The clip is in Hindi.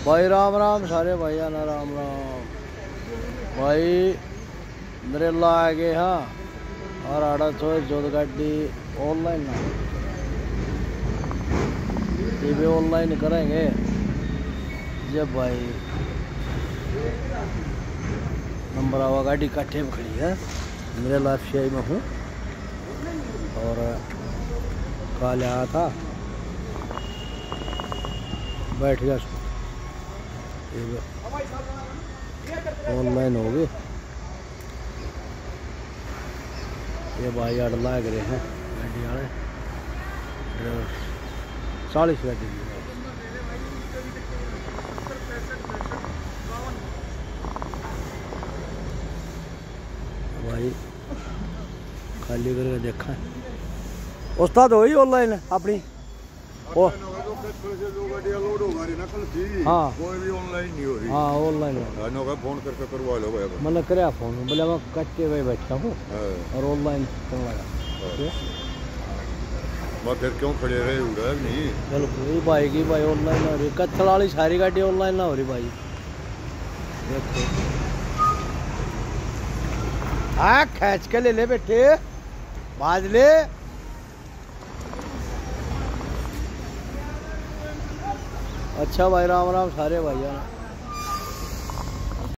भाई राम राम सारे भाइया ना राम राम भाई मेरे ला आगे हाँ और आड़ा तो जोत गाड़ी ऑनलाइन ना ये भी ऑनलाइन करेंगे जब भाई नंबर आवा गाड़ी काठे में खड़ी है। मेरे लाफियाई में हूँ और कल आया था बैठ गया ऑनलाइन हो गई। ये भाई अड़ लाग रहे हैं गाड़ी वाले 40 गाड़ी भाई खाली करके देखा उस्ताद हो ही ऑनलाइन अपनी ओ हाँ कोई भी ऑनलाइन नहीं हो रही। हाँ ऑनलाइन फोन करके करवा लो भाई। मैंने कराया फोन बोले मैं कच्चे भाई बैठा हूँ और ऑनलाइन करने लगा। मैं फिर क्यों खड़े रहे उड़ा नहीं बिल्कुल भाई की भाई ऑनलाइन हो रही कत्थल वाली सारी गाड़ी ऑनलाइन ना हो रही भाई। देखो हाँ खींच के ले ले बेटे बाज ले। अच्छा भाई राम राम सारे भाइयों।